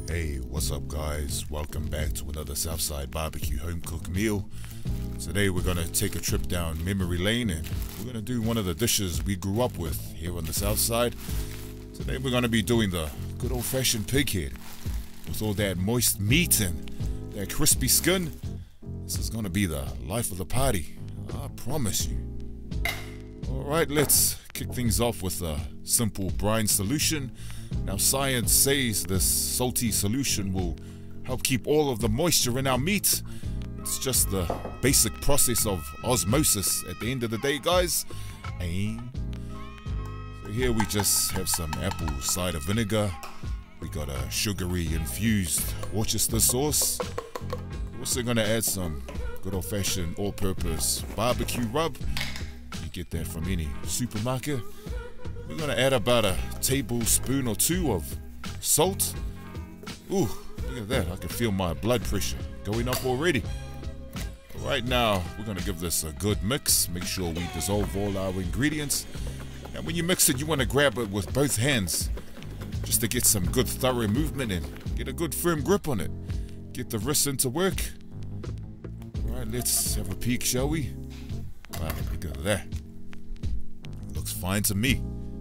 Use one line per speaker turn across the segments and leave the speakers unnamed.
Hey, what's up guys? Welcome back to another SouthSideBBQ home cooked meal. Today we're going to take a trip down memory lane and we're going to do one of the dishes we grew up with here on the south side. Today we're going to be doing the good old-fashioned pig head with all that moist meat and that crispy skin. This is going to be the life of the party, I promise you. Alright, let's kick things off with a simple brine solution. Now science says this salty solution will help keep all of the moisture in our meat. It's just the basic process of osmosis at the end of the day, guys. So here we just have some apple cider vinegar. We got a sugary infused Worcester sauce. We're also going to add some good old-fashioned all-purpose barbecue rub. You get that from any supermarket. We're going to add about a tablespoon or two of salt. Ooh, look at that. I can feel my blood pressure going up already. Right now, we're going to give this a good mix. Make sure we dissolve all our ingredients. And when you mix it, you want to grab it with both hands just to get some good thorough movement and get a good firm grip on it. Get the wrists into work. All right, let's have a peek, shall we? Wow, look at that. Looks fine to me.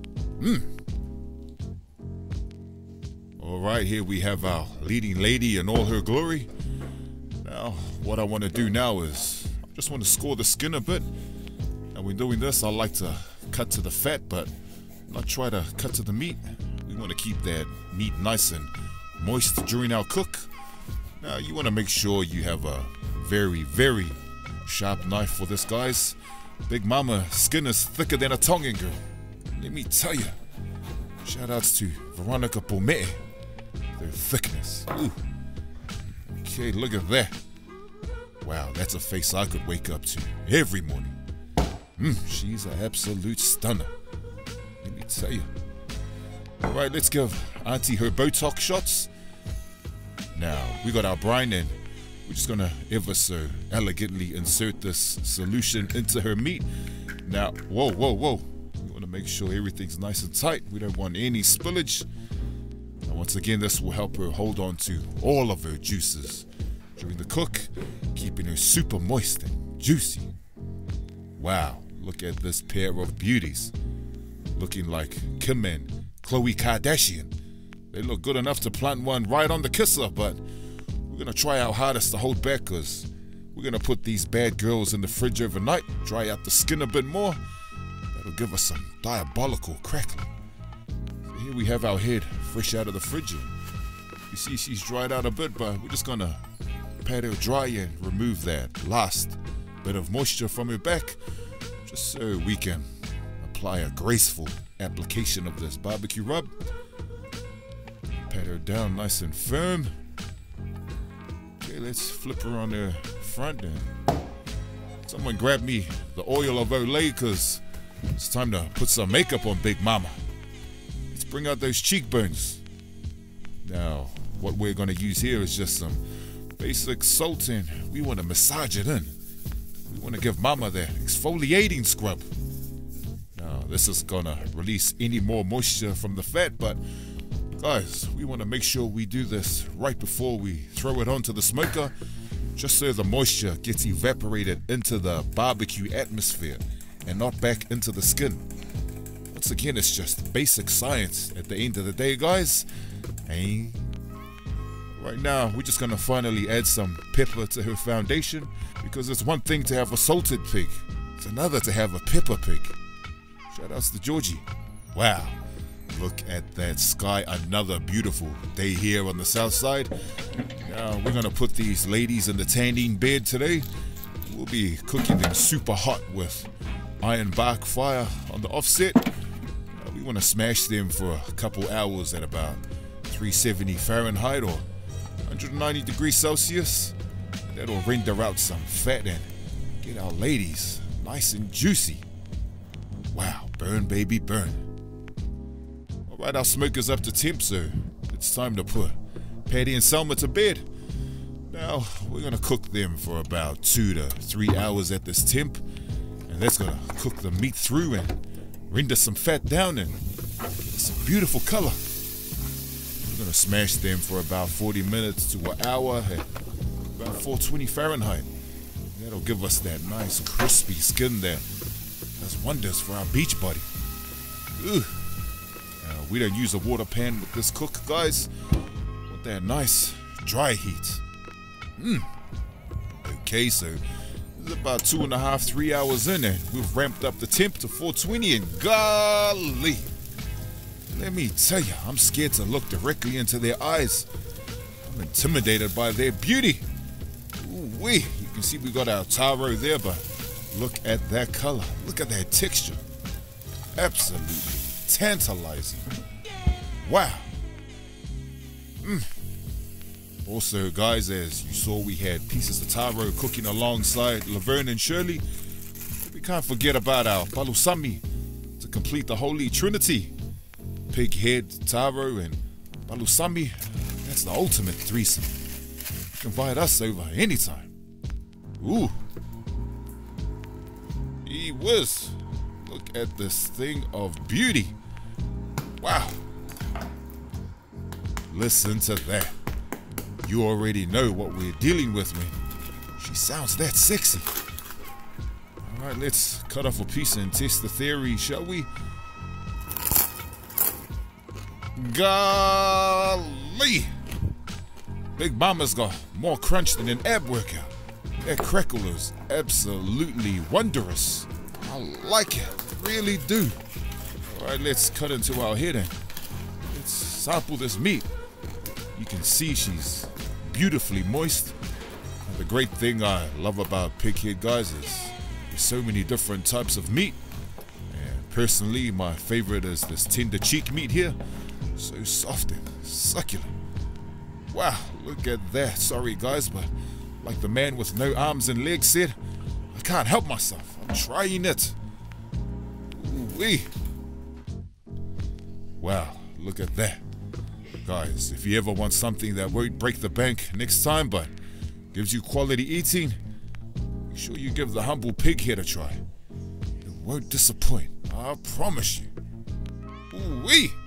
All right, here we have our leading lady in all her glory. Now, what I want to do now is I just want to score the skin a bit. And when doing this, I like to cut to the fat, but not try to cut to the meat. We want to keep that meat nice and moist during our cook. Now, you want to make sure you have a very, very sharp knife for this, guys. Big Mama skin is thicker than a Tongan girl. Let me tell you. Shout outs to Veronica Pomete. Their thickness. Ooh. Okay, look at that. Wow, that's a face I could wake up to every morning. She's an absolute stunner. Let me tell you. Alright, let's give Auntie her Botox shots. Now, we got our brine and we're just gonna ever so elegantly insert this solution into her meat. Now, whoa. We wanna make sure everything's nice and tight. We don't want any spillage. And once again, this will help her hold on to all of her juices during the cook, keeping her super moist and juicy. Wow, look at this pair of beauties. Looking like Kim and Khloe Kardashian. They look good enough to plant one right on the kisser, but we're going to try our hardest to hold back because we're going to put these bad girls in the fridge overnight, dry out the skin a bit more. That'll give us some diabolical crackling. So here we have our head fresh out of the fridge. You see she's dried out a bit, but we're just going to pat her dry and remove that last bit of moisture from her back, just so we can apply a graceful application of this barbecue rub. Pat her down nice and firm. Okay, let's flip her on her front and someone grab me the oil of Olay because it's time to put some makeup on Big Mama. Let's bring out those cheekbones. Now, what we're going to use here is just some basic salt and we want to massage it in. We want to give Mama that exfoliating scrub. Now, this is going to release any more moisture from the fat, but guys, we want to make sure we do this right before we throw it onto the smoker, just so the moisture gets evaporated into the barbecue atmosphere and not back into the skin. Once again, it's just basic science at the end of the day, guys. Right now, we're just going to finally add some pepper to her foundation because it's one thing to have a salted pig. It's another to have a pepper pig. Shout outs to Georgie. Wow. Look at that sky. Another beautiful day here on the south side. Now, we're going to put these ladies in the tanning bed today. We'll be cooking them super hot with iron bark fire on the offset. We want to smash them for a couple hours at about 370 Fahrenheit or 190 degrees Celsius. That'll render out some fat and get our ladies nice and juicy. Wow, burn baby burn. Alright, our smoker's up to temp, so it's time to put Patty and Selma to bed. Now, we're going to cook them for about 2 to 3 hours at this temp. And that's going to cook the meat through and render some fat down and it's a beautiful color. We're gonna smash them for about 40 minutes to an hour at about 420 Fahrenheit. That'll give us that nice crispy skin that does wonders for our beach body. Ugh. We don't use a water pan with this cook, guys. Want that nice dry heat. Okay, so this is about 2.5, 3 hours in, and we've ramped up the temp to 420, and golly, let me tell you, I'm scared to look directly into their eyes. I'm intimidated by their beauty. Ooh-wee. You can see we got our taro there, but look at that color. Look at that texture. Absolutely tantalizing. Wow. Also, guys, as you saw, we had pieces of taro cooking alongside Laverne and Shirley. We can't forget about our balusami to complete the Holy Trinity. Pig head, taro, and balusami. That's the ultimate threesome. You can invite us over anytime. Ooh. Gee whiz. Look at this thing of beauty. Wow. Listen to that. You already know what we're dealing with, man. She sounds that sexy. All right, let's cut off a piece and test the theory, shall we? Golly! Big Mama's got more crunch than an ab workout. That crackle is absolutely wondrous. I like it, really do. All right, let's cut into our head and let's sample this meat. You can see she's beautifully moist. And the great thing I love about pig head, guys, is there's so many different types of meat. And personally, my favorite is this tender cheek meat here. So soft and succulent. Wow, look at that. Sorry, guys, but like the man with no arms and legs said, I can't help myself. I'm trying it. Ooh-wee. Wow, look at that. Guys, if you ever want something that won't break the bank next time but gives you quality eating, make sure you give the humble pig head a try. It won't disappoint, I promise you. Ooh-wee.